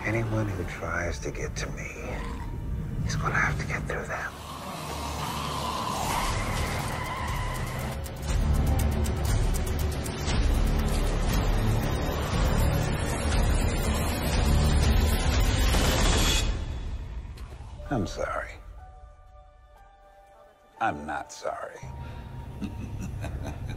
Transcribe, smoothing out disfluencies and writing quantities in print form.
Anyone who tries to get to me is gonna have to get through them. I'm sorry. I'm not sorry.